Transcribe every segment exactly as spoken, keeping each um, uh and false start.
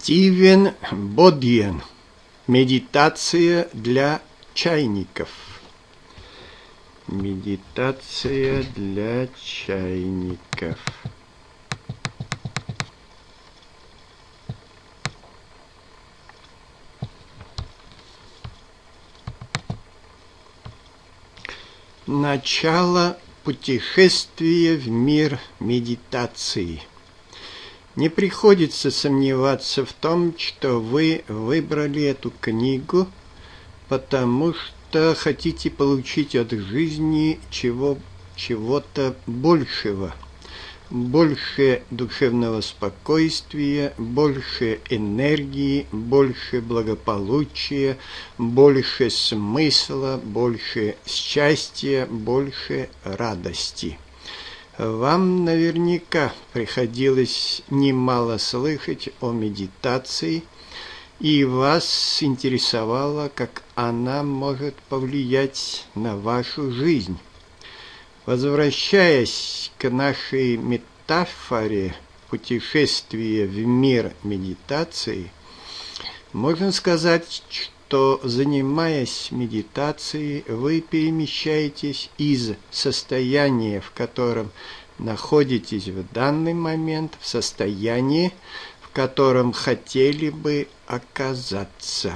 Стивен Бодиен. Медитация для чайников. Медитация для чайников. Начало путешествия в мир медитации. Не приходится сомневаться в том, что вы выбрали эту книгу, потому что хотите получить от жизни чего, чего-то большего. Больше душевного спокойствия, больше энергии, больше благополучия, больше смысла, больше счастья, больше радости. Вам наверняка приходилось немало слышать о медитации, и вас интересовало, как она может повлиять на вашу жизнь. Возвращаясь к нашей метафоре путешествия в мир медитации, можно сказать, что, занимаясь медитацией, вы перемещаетесь из состояния, в котором находитесь в данный момент, в состояние, в котором хотели бы оказаться.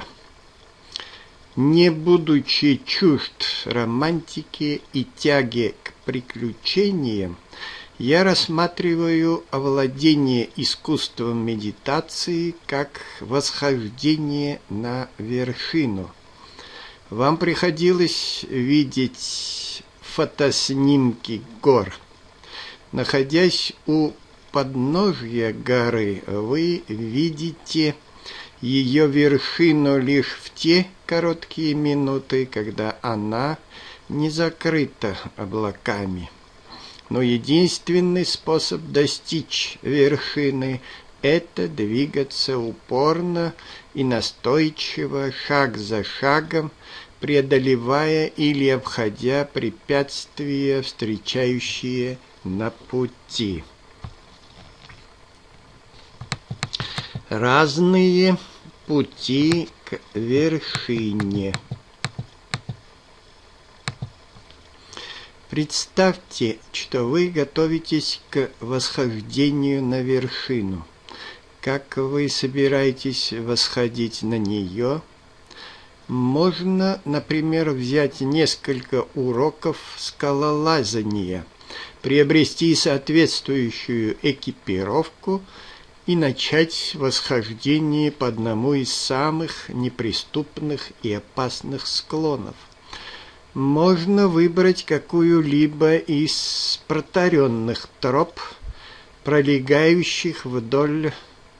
Не будучи чужд романтики и тяги к приключениям, я рассматриваю овладение искусством медитации как восхождение на вершину. Вам приходилось видеть фотоснимки гор. Находясь у подножья горы, вы видите ее вершину лишь в те короткие минуты, когда она не закрыта облаками. Но единственный способ достичь вершины – это двигаться упорно и настойчиво, шаг за шагом, преодолевая или обходя препятствия, встречающие на пути. Разные пути к вершине. Представьте, что вы готовитесь к восхождению на вершину. Как вы собираетесь восходить на нее? Можно, например, взять несколько уроков скалолазания, приобрести соответствующую экипировку и начать восхождение по одному из самых неприступных и опасных склонов. Можно выбрать какую-либо из протаренных троп, пролегающих вдоль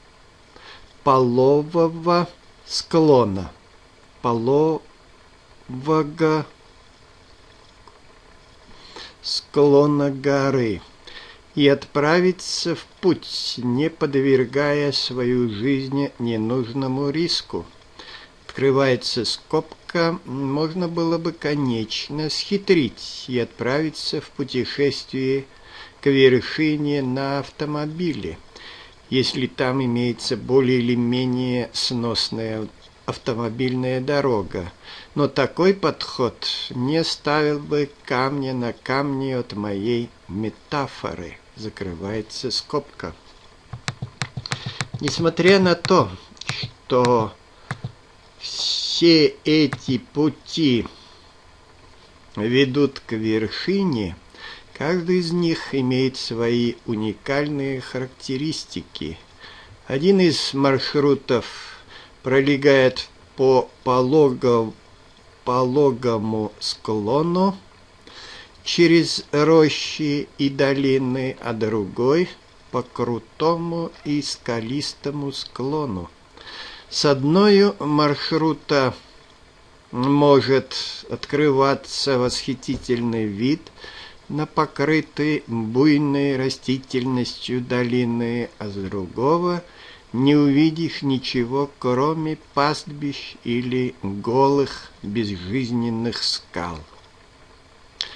полового склона, полового склона горы, и отправиться в путь, не подвергая свою жизнь ненужному риску. Открывается скобка, можно было бы, конечно, схитрить и отправиться в путешествие к вершине на автомобиле, если там имеется более или менее сносная автомобильная дорога. Но такой подход не ставил бы камня на камне от моей метафоры. Закрывается скобка. Несмотря на то, что все эти пути ведут к вершине, каждый из них имеет свои уникальные характеристики. Один из маршрутов пролегает по пологов, пологому склону через рощи и долины, а другой по крутому и скалистому склону. С одной маршрута может открываться восхитительный вид на покрытые буйной растительностью долины, а с другого не увидишь ничего, кроме пастбищ или голых безжизненных скал.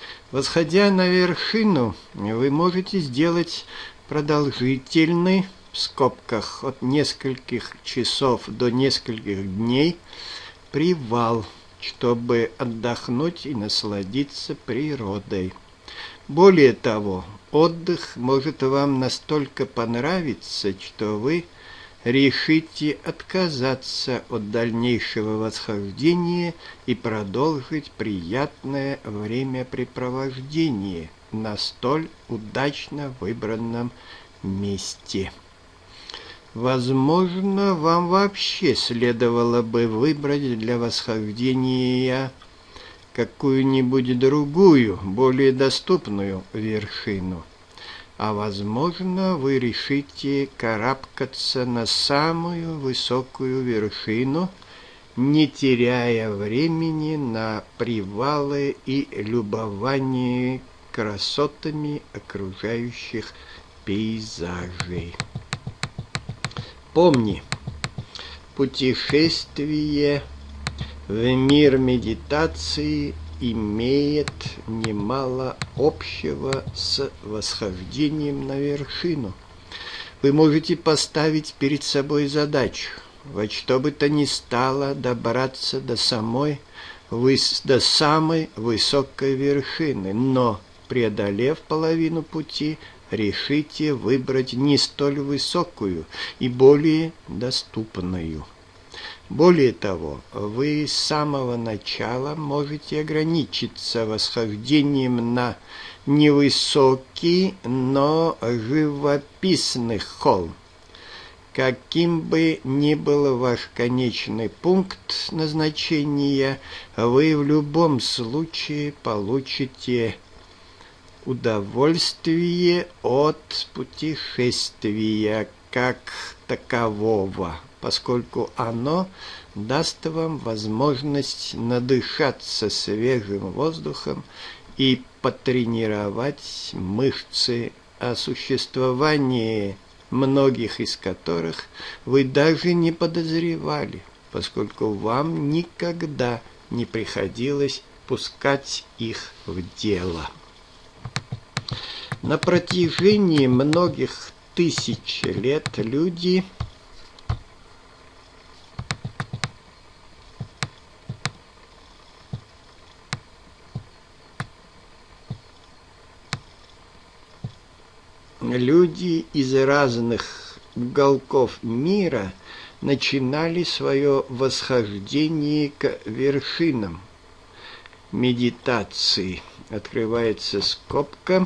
Восходя на вершину, вы можете сделать продолжительный в скобках от нескольких часов до нескольких дней, привал, чтобы отдохнуть и насладиться природой. Более того, отдых может вам настолько понравиться, что вы решите отказаться от дальнейшего восхождения и продолжить приятное времяпрепровождение на столь удачно выбранном месте. Возможно, вам вообще следовало бы выбрать для восхождения какую-нибудь другую, более доступную вершину. А возможно, вы решите карабкаться на самую высокую вершину, не теряя времени на привалы и любование красотами окружающих пейзажей. Помни, путешествие в мир медитации имеет немало общего с восхождением на вершину. Вы можете поставить перед собой задачу во что бы то ни стало добраться до самой, до самой высокой вершины, но, преодолев половину пути, решите выбрать не столь высокую и более доступную. Более того, вы с самого начала можете ограничиться восхождением на невысокий, но живописный холм. Каким бы ни был ваш конечный пункт назначения, вы в любом случае получите удовольствие от путешествия как такового, поскольку оно даст вам возможность надышаться свежим воздухом и потренировать мышцы, о существовании многих из которых вы даже не подозревали, поскольку вам никогда не приходилось пускать их в дело. На протяжении многих тысяч лет люди Люди из разных уголков мира начинали свое восхождение к вершинам медитации. Открывается скобка.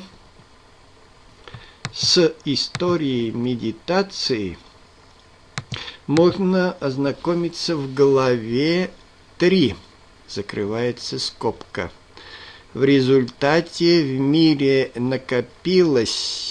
С историей медитации можно ознакомиться в главе три. Закрывается скобка. В результате в мире накопилось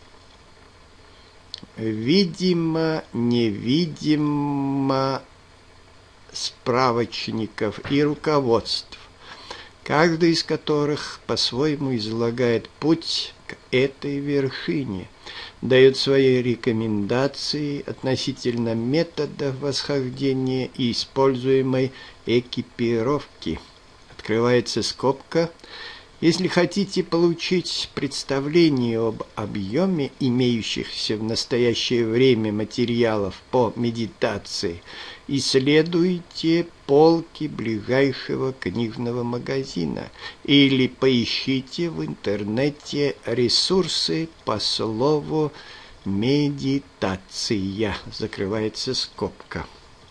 видимо-невидимо справочников и руководств, каждый из которых по-своему излагает путь к этой вершине, дает свои рекомендации относительно методов восхождения и используемой экипировки. Открывается скобка. Если хотите получить представление об объеме имеющихся в настоящее время материалов по медитации, исследуйте полки ближайшего книжного магазина или поищите в интернете ресурсы по слову «медитация». Закрывается скобка.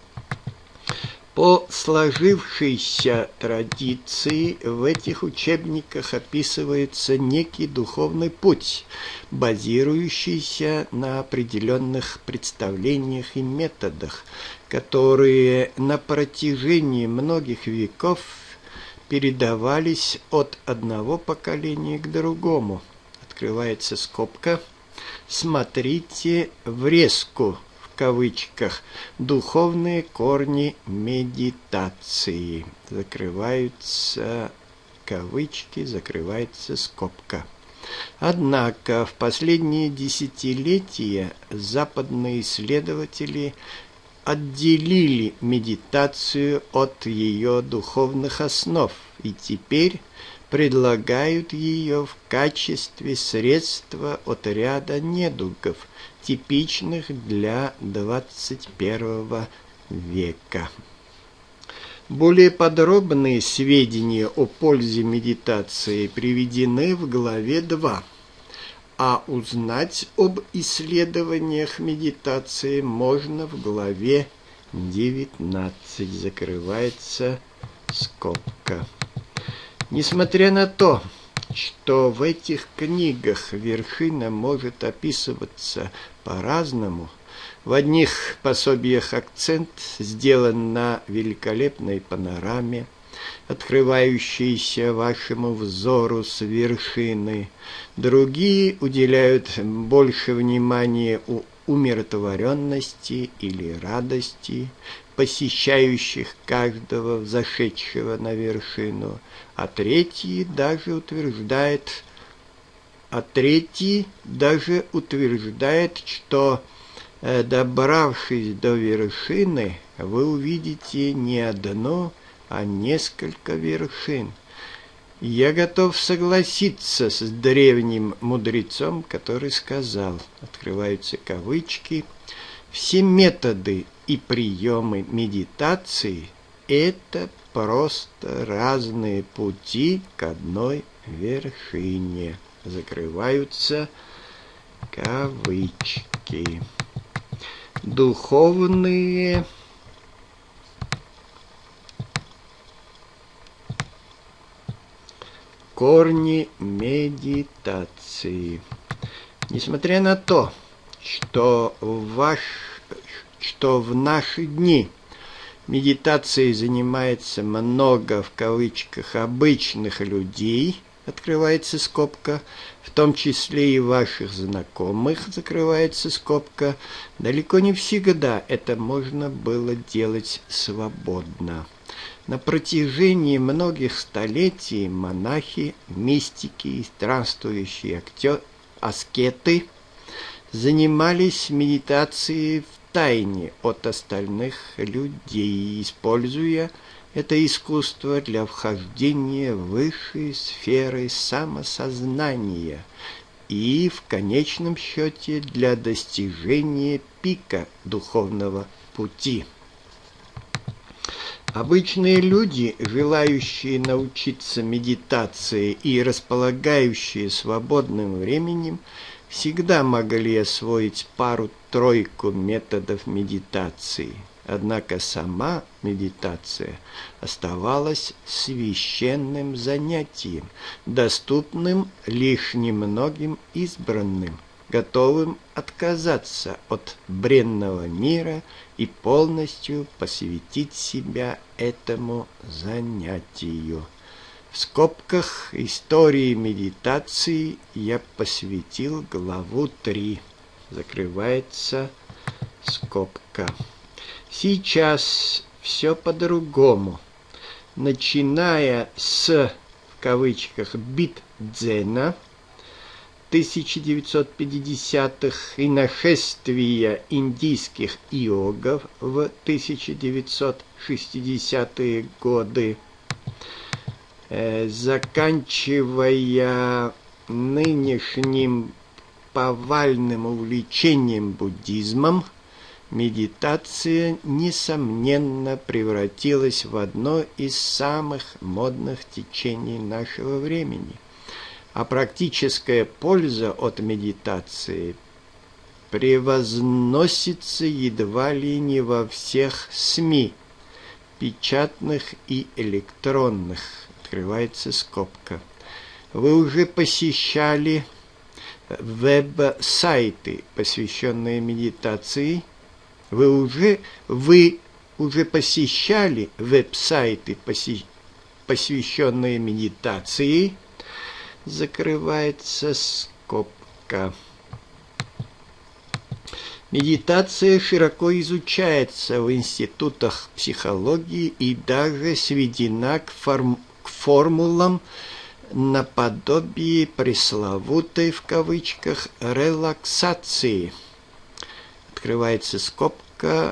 По сложившейся традиции в этих учебниках описывается некий духовный путь, базирующийся на определенных представлениях и методах, которые на протяжении многих веков передавались от одного поколения к другому. Открывается скобка. Смотрите врезку в кавычках «Духовные корни медитации». Закрываются кавычки, закрывается скобка. Однако в последние десятилетия западные исследователи отделили медитацию от ее духовных основ и теперь предлагают ее в качестве средства от ряда недугов, типичных для двадцать первого века. Более подробные сведения о пользе медитации приведены в главе два, а узнать об исследованиях медитации можно в главе девятнадцать. Закрывается скобка. Несмотря на то, что в этих книгах вершина может описываться по-разному, в одних пособиях акцент сделан на великолепной панораме, открывающейся вашему взору с вершины. Другие уделяют больше внимания у умиротворенности или радости, посещающих каждого взошедшего на вершину, а третьи даже утверждают, а третьи даже утверждают, что, добравшись до вершины, вы увидите не одну, а несколько вершин. Я готов согласиться с древним мудрецом, который сказал, открываются кавычки, все методы и приемы медитации – это просто разные пути к одной вершине. Закрываются кавычки. Духовные корни медитации. Несмотря на то, что в, ваш, что в наши дни медитацией занимается много, в кавычках, обычных людей, открывается скобка, в том числе и ваших знакомых, закрывается скобка, далеко не всегда это можно было делать свободно. На протяжении многих столетий монахи, мистики и странствующие актер, аскеты занимались медитацией в тайне от остальных людей, используя это искусство для вхождения в высшие сферы самосознания и, в конечном счете, для достижения пика духовного пути. Обычные люди, желающие научиться медитации и располагающие свободным временем, всегда могли освоить пару-тройку методов медитации. Однако сама медитация оставалась священным занятием, доступным лишь немногим избранным, готовым отказаться от бренного мира и полностью посвятить себя этому занятию. В скобках истории медитации я посвятил главу три. Закрывается скобка. Сейчас все по-другому. Начиная с, в кавычках, бит-дзена тысяча девятьсот пятидесятых и нашествия индийских йогов в тысяча девятьсот шестидесятые годы, э, заканчивая нынешним повальным увлечением буддизмом, медитация, несомненно, превратилась в одно из самых модных течений нашего времени. А практическая польза от медитации превозносится едва ли не во всех СМИ, печатных и электронных. Открывается скобка. Вы уже посещали веб-сайты, посвященные медитации? Вы уже, вы уже посещали веб-сайты, посвященные медитации? Закрывается скобка. Медитация широко изучается в институтах психологии и даже сведена к, форм, к формулам наподобие пресловутой, в кавычках, релаксации. Открывается скобка.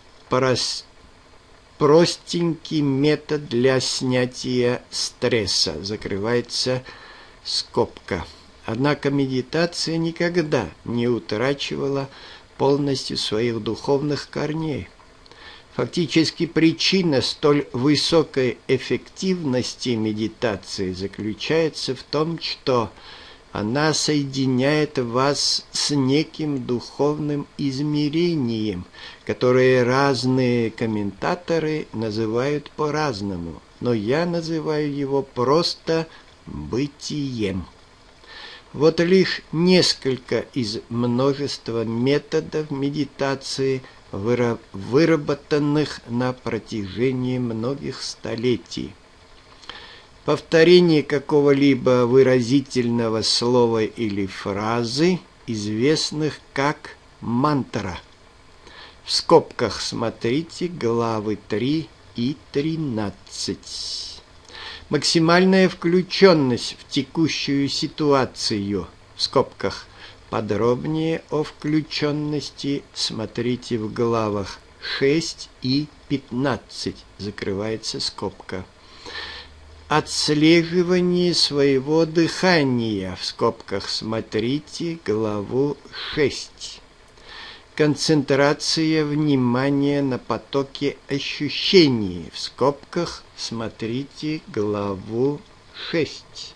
Простенький метод для снятия стресса. Закрывается скобка. Однако медитация никогда не утрачивала полностью своих духовных корней. Фактически причина столь высокой эффективности медитации заключается в том, что она соединяет вас с неким духовным измерением, которое разные комментаторы называют по-разному, но я называю его просто бытием. Вот лишь несколько из множества методов медитации, выработанных на протяжении многих столетий. Повторение какого-либо выразительного слова или фразы, известных как мантра. В скобках смотрите главы три и тринадцать. Максимальная включенность в текущую ситуацию, в скобках. Подробнее о включенности смотрите в главах шесть и пятнадцать, закрывается скобка. Отслеживание своего дыхания, в скобках смотрите главу шесть. Концентрация внимания на потоке ощущений, в скобках смотрите главу шесть.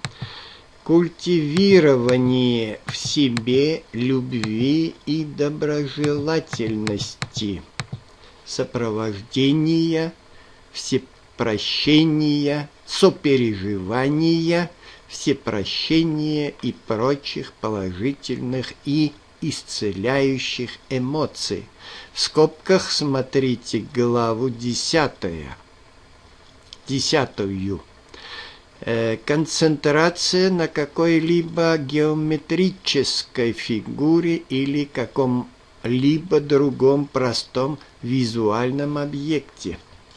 Культивирование в себе любви и доброжелательности, сопровождения, всепрощения, сопереживания, всепрощения и прочих положительных и исцеляющих эмоций. В скобках смотрите главу десятую. Десятую. Концентрация на какой-либо геометрической фигуре или каком-либо другом простом визуальном объекте.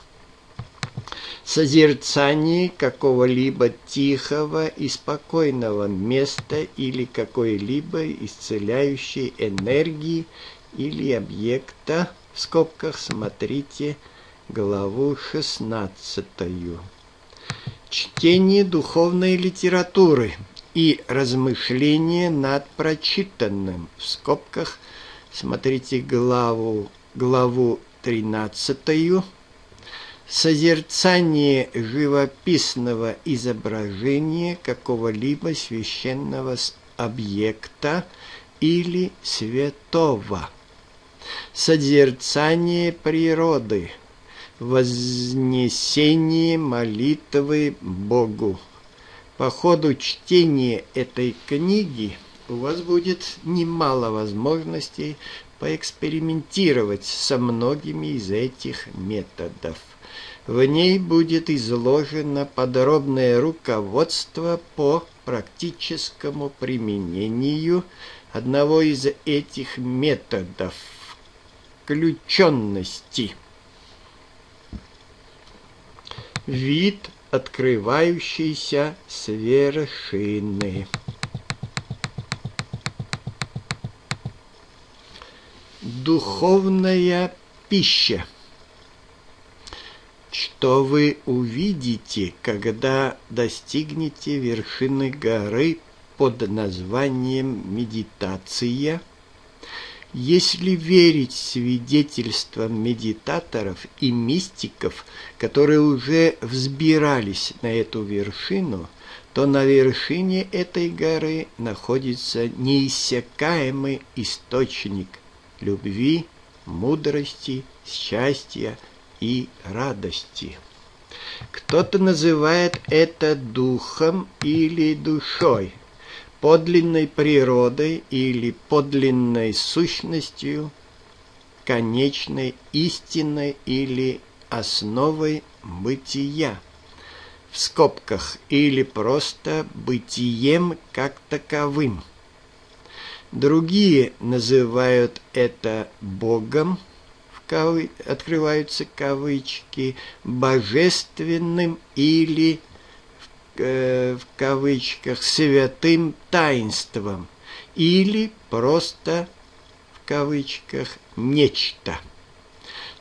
Созерцание какого-либо тихого и спокойного места или какой-либо исцеляющей энергии или объекта, в скобках смотрите главу шестнадцатую. Чтение духовной литературы и размышление над прочитанным, в скобках смотрите главу, главу тринадцатую. Созерцание живописного изображения какого-либо священного объекта или святого. Созерцание природы. Вознесение молитвы Богу. По ходу чтения этой книги у вас будет немало возможностей поэкспериментировать со многими из этих методов. В ней будет изложено подробное руководство по практическому применению одного из этих методов – включенности. Вид, открывающийся с вершины. Духовная пища. Что вы увидите, когда достигнете вершины горы под названием медитация? Если верить свидетельствам медитаторов и мистиков, которые уже взбирались на эту вершину, то на вершине этой горы находится неиссякаемый источник любви, мудрости, счастья и радости. Кто-то называет это духом или душой, подлинной природой или подлинной сущностью, конечной истиной или основой бытия, в скобках, или просто бытием как таковым. Другие называют это Богом, в кавы... открываются кавычки, божественным или в кавычках святым таинством или просто в кавычках нечто.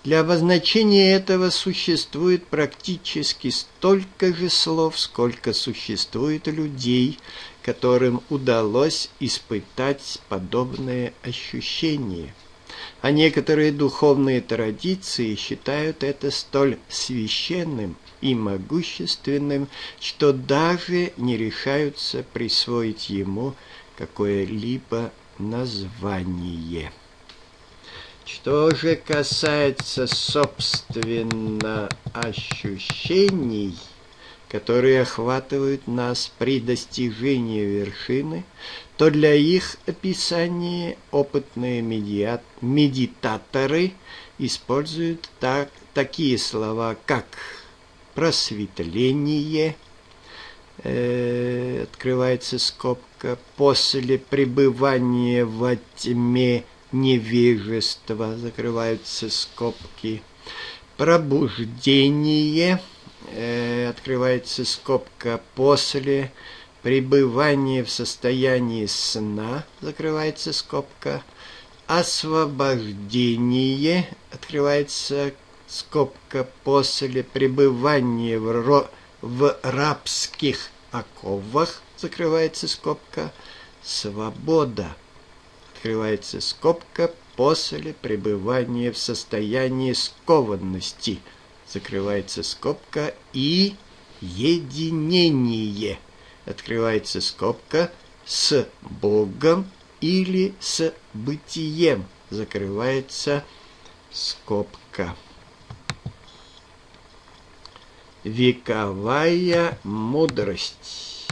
Для обозначения этого существует практически столько же слов, сколько существует людей, которым удалось испытать подобные ощущения. А некоторые духовные традиции считают это столь священным и могущественным, что даже не решаются присвоить ему какое-либо название. Что же касается, собственно, ощущений, которые охватывают нас при достижении вершины, то для их описания опытные медиа... медитаторы используют так, такие слова, как просветление, э, открывается скобка, после пребывания во тьме невежества, закрываются скобки, пробуждение, э, открывается скобка, после пребывания в состоянии сна, закрывается скобка, освобождение, открывается скобка, после пребывания в, ро... в рабских оковах, закрывается скобка, свобода, открывается скобка, после пребывания в состоянии скованности, закрывается скобка, и единение, открывается скобка, с Богом или с бытием, закрывается скобка. Вековая мудрость.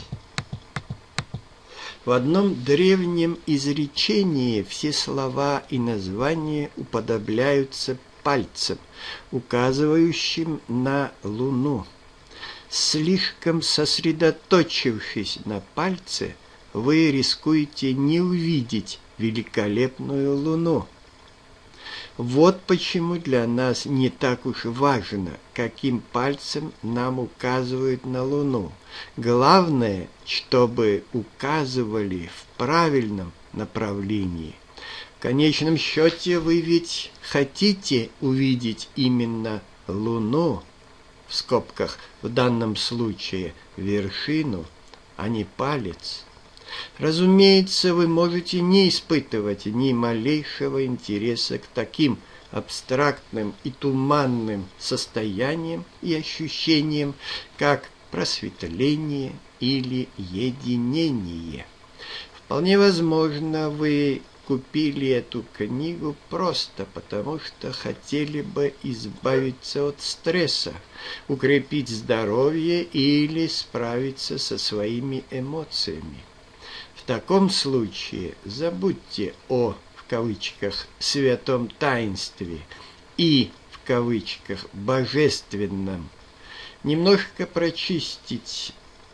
В одном древнем изречении все слова и названия уподобляются пальцем, указывающим на Луну. Слишком сосредоточившись на пальце, вы рискуете не увидеть великолепную Луну. Вот почему для нас не так уж важно, каким пальцем нам указывают на Луну. Главное, чтобы указывали в правильном направлении. В конечном счете вы ведь хотите увидеть именно Луну, в скобках в данном случае вершину, а не палец. Разумеется, вы можете не испытывать ни малейшего интереса к таким абстрактным и туманным состояниям и ощущениям, как просветление или единение. Вполне возможно, вы купили эту книгу просто потому, что хотели бы избавиться от стресса, укрепить здоровье или справиться со своими эмоциями. В таком случае забудьте о, в кавычках, святом таинстве и, в кавычках, божественном. Немножко прочистить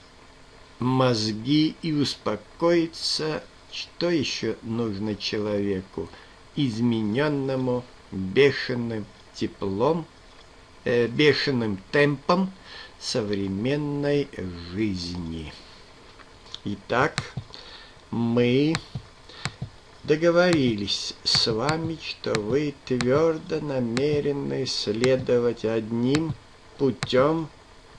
мозги и успокоиться. Что еще нужно человеку, измененному бешеным теплом, э, бешеным темпом современной жизни? Итак, мы договорились с вами, что вы твердо намерены следовать одним путем,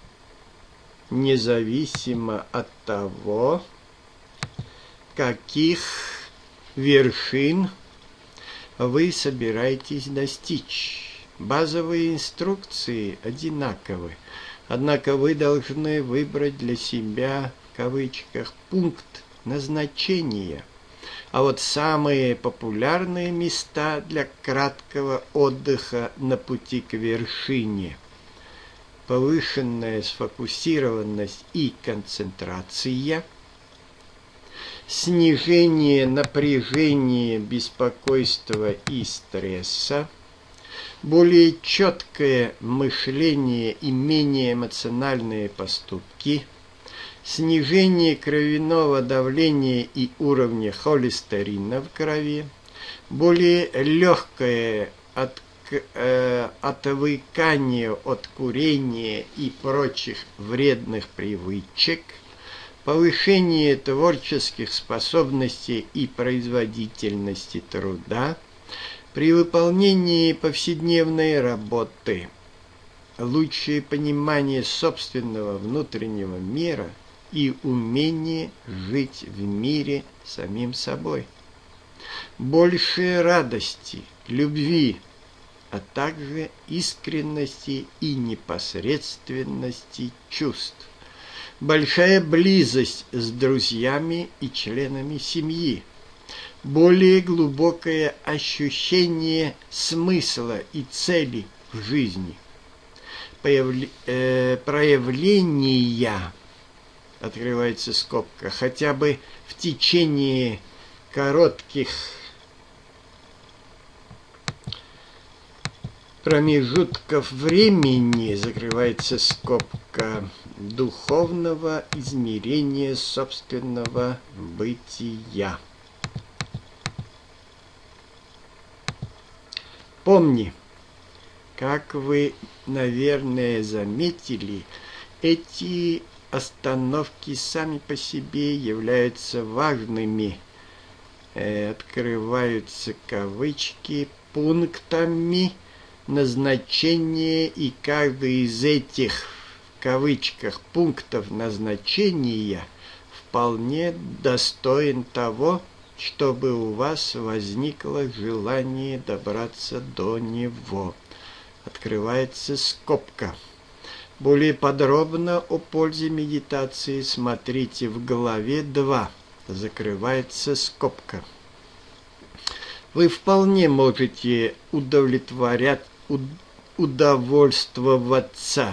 независимо от того, каких вершин вы собираетесь достичь. Базовые инструкции одинаковы, однако вы должны выбрать для себя, в кавычках, пункт назначения. А вот самые популярные места для краткого отдыха на пути к вершине: повышенная сфокусированность и концентрация, снижение напряжения, беспокойства и стресса, более четкое мышление и менее эмоциональные поступки, снижение кровяного давления и уровня холестерина в крови, более легкое от, э, отвыкание от курения и прочих вредных привычек, повышение творческих способностей и производительности труда, При выполнении повседневной работы лучшее понимание собственного внутреннего мира и умение жить в мире самим собой. Больше радости, любви, а также искренности и непосредственности чувств. Большая близость с друзьями и членами семьи. Более глубокое ощущение смысла и цели в жизни. Появля... Э, проявления, открывается скобка, хотя бы в течение коротких промежутков времени, закрывается скобка, духовного измерения собственного бытия. Помни, как вы, наверное, заметили, эти остановки сами по себе являются важными, э, открываются кавычки, пунктами назначения, и каждый из этих, в кавычках, пунктов назначения вполне достоин того, чтобы у вас возникло желание добраться до него. Открывается скобка. Более подробно о пользе медитации смотрите в главе два. Закрывается скобка. Вы вполне можете удовлетворять, удовольствоваться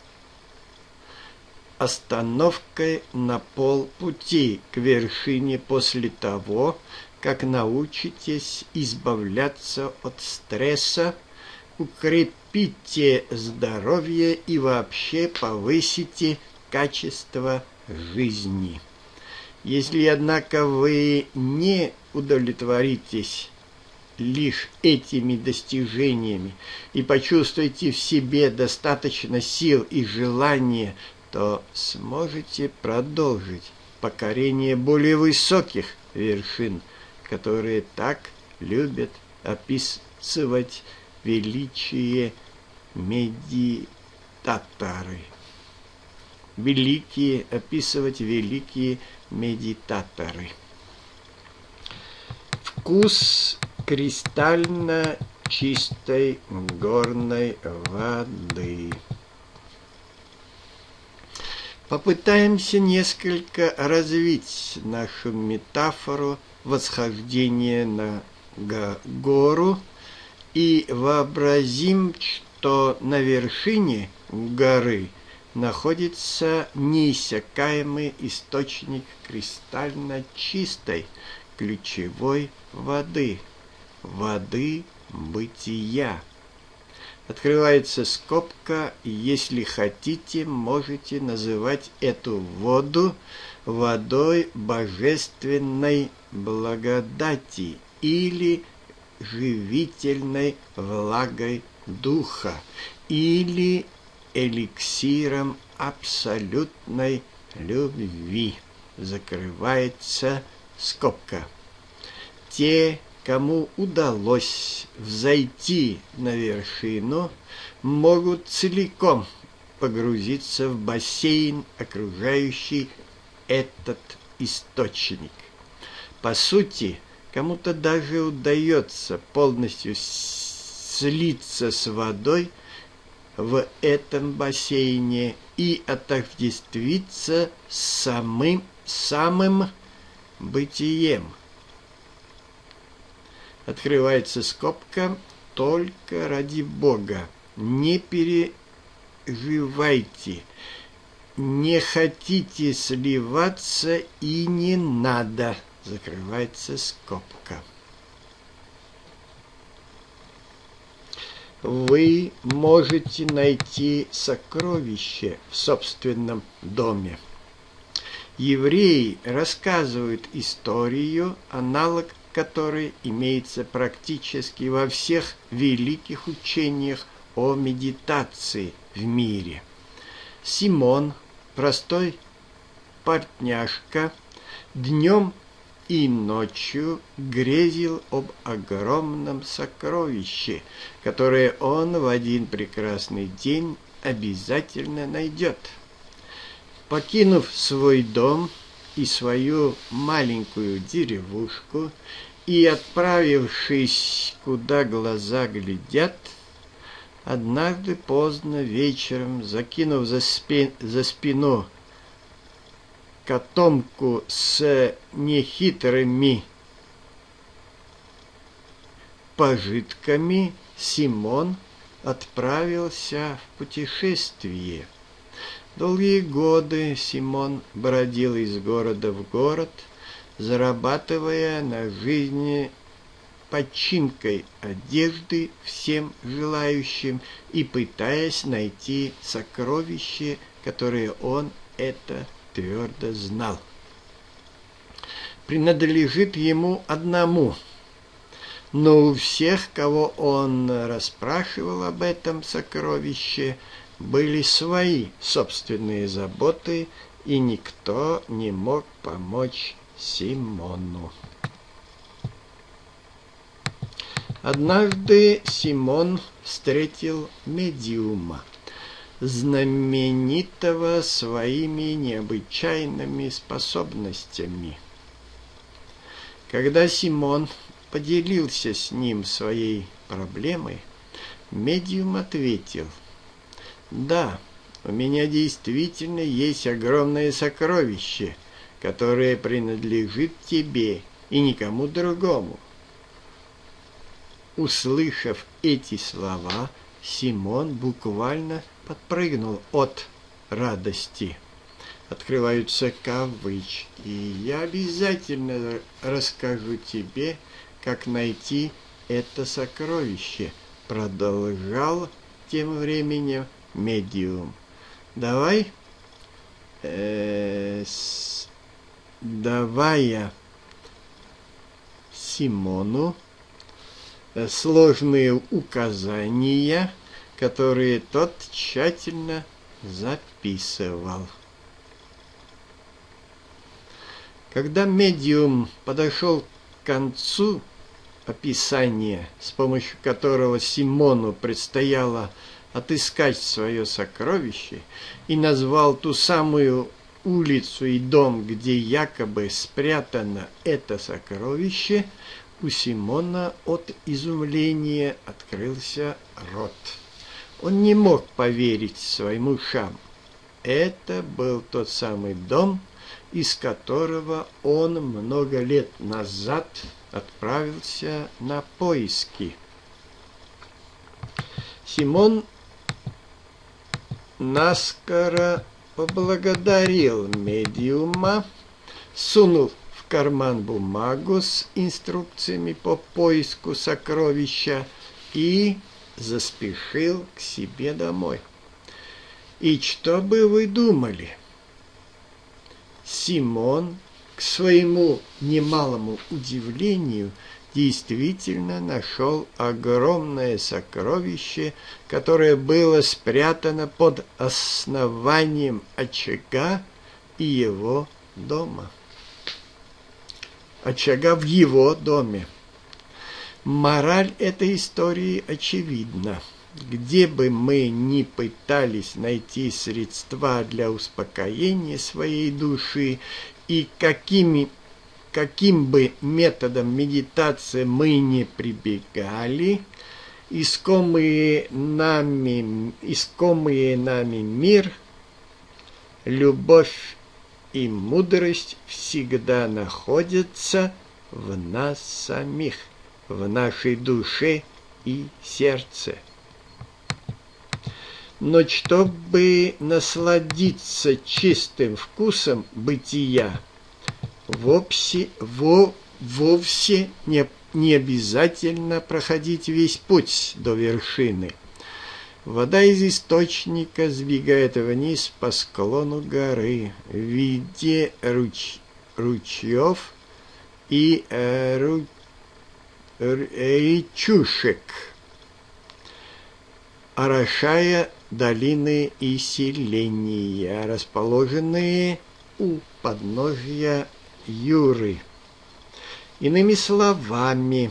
остановкой на полпути к вершине после того, как научитесь избавляться от стресса, укрепите здоровье и вообще повысите качество жизни. Если, однако, вы не удовлетворитесь лишь этими достижениями и почувствуете в себе достаточно сил и желания, то сможете продолжить покорение более высоких вершин, которые так любят описывать величие медитаторы. Великие, описывать великие медитаторы. Вкус кристально чистой горной воды. Попытаемся несколько развить нашу метафору восхождения на гору и вообразим, что на вершине горы находится неиссякаемый источник кристально чистой ключевой воды, воды бытия. Открывается скобка, и если хотите, можете называть эту воду водой божественной благодати или живительной влагой духа или эликсиром абсолютной любви. Закрывается скобка. Те, кому удалось взойти на вершину, могут целиком погрузиться в бассейн, окружающий этот источник. По сути, кому-то даже удается полностью слиться с водой в этом бассейне и отождествиться с самым, самым бытием. Открывается скобка. Только ради Бога не переживайте, не хотите сливаться и не надо. Закрывается скобка. Вы можете найти сокровище в собственном доме. Евреи рассказывают историю, аналог которой имеется практически во всех великих учениях о медитации в мире. Симон, простой портняжка, днем и ночью грезил об огромном сокровище, которое он в один прекрасный день обязательно найдет. Покинув свой дом и свою маленькую деревушку и отправившись, куда глаза глядят, однажды поздно вечером, закинув за, спи... за спину котомку с нехитрыми пожитками, Симон отправился в путешествие. Долгие годы Симон бродил из города в город, зарабатывая на жизнь починкой одежды всем желающим и пытаясь найти сокровище, которое он это твердо знал принадлежит ему одному. Но у всех, кого он расспрашивал об этом сокровище, были свои собственные заботы, и никто не мог помочь Симону. Однажды Симон встретил медиума, знаменитого своими необычайными способностями. Когда Симон поделился с ним своей проблемой, медиум ответил: «Да, у меня действительно есть огромное сокровище, которое принадлежит тебе и никому другому». Услышав эти слова, Симон буквально подпрыгнул от радости. Открываются кавычки. «Я обязательно расскажу тебе, как найти это сокровище», продолжал тем временем медиум. «Давай, э, с, давая Симону сложные указания, которые тот тщательно записывал». Когда медиум подошел к концу описания, с помощью которого Симону предстояло отыскать свое сокровище, и назвал ту самую улицу и дом, где якобы спрятано это сокровище, у Симона от изумления открылся рот. Он не мог поверить своим ушам. Это был тот самый дом, из которого он много лет назад отправился на поиски. Симон наскоро поблагодарил медиума, сунул в карман бумагу с инструкциями по поиску сокровища и заспешил к себе домой. И что бы вы думали? Симон, к своему немалому удивлению, действительно нашел огромное сокровище, которое было спрятано под основанием очага и его дома. Очага в его доме. Мораль этой истории очевидна. Где бы мы ни пытались найти средства для успокоения своей души и какими, каким бы методом медитации мы не прибегали, искомые нами, искомые нами мир, любовь и мудрость всегда находятся в нас самих, в нашей душе и сердце. Но чтобы насладиться чистым вкусом бытия, вовсе, во, вовсе не, не обязательно проходить весь путь до вершины. Вода из источника сбегает вниз по склону горы в виде руч, ручьев и э, ру, речушек, орошая долины и селения, расположенные у подножья Юры. Иными словами,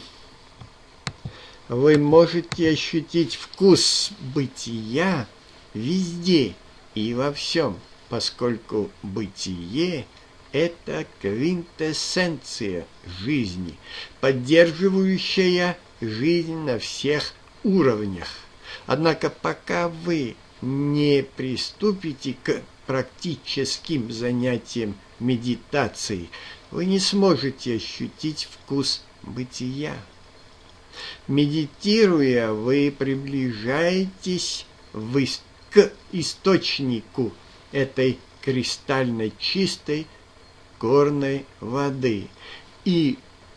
вы можете ощутить вкус бытия везде и во всем, поскольку бытие – это квинтэссенция жизни, поддерживающая жизнь на всех уровнях. Однако пока вы не приступите к практическим занятиям медитацией, вы не сможете ощутить вкус бытия. Медитируя, вы приближаетесь к источнику этой кристально чистой горной воды и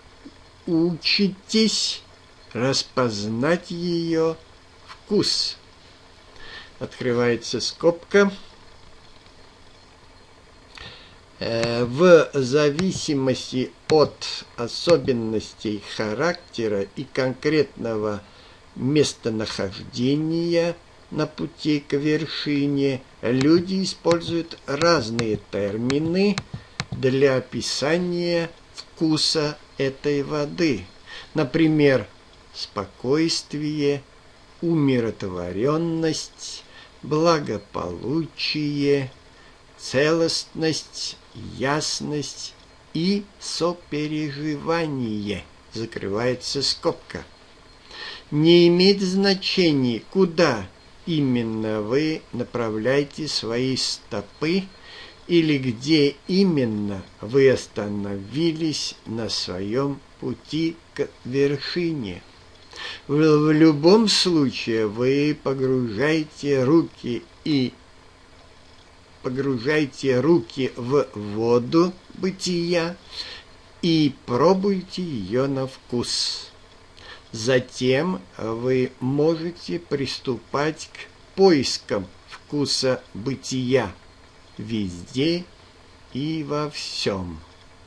учитесь распознать ее вкус. Открывается скобка. В зависимости от особенностей характера и конкретного местонахождения на пути к вершине, люди используют разные термины для описания вкуса этой воды. Например, спокойствие, умиротворенность, благополучие, целостность, ясность и сопереживание. Закрывается скобка. Не имеет значения, куда именно вы направляете свои стопы или где именно вы остановились на своем пути к вершине. В, в любом случае вы погружаете руки и погружайте руки в воду бытия и пробуйте ее на вкус. Затем вы можете приступать к поискам вкуса бытия везде и во всем.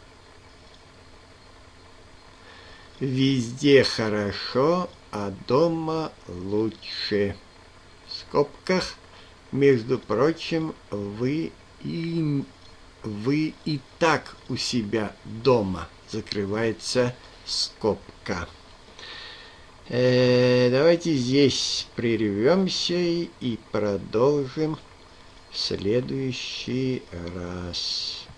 Везде хорошо, а дома лучше. В скобках. Между прочим, вы и, вы и так у себя дома. Закрывается скобка. Э, давайте здесь прервемся и продолжим в следующий раз.